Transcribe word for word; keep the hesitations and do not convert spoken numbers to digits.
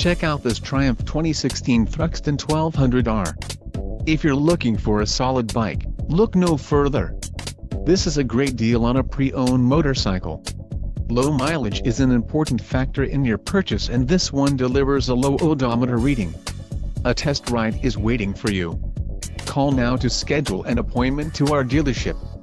Check out this Triumph twenty sixteen Thruxton twelve hundred R. If you're looking for a solid bike, look no further. This is a great deal on a pre-owned motorcycle. Low mileage is an important factor in your purchase, and this one delivers a low odometer reading. A test ride is waiting for you. Call now to schedule an appointment to our dealership.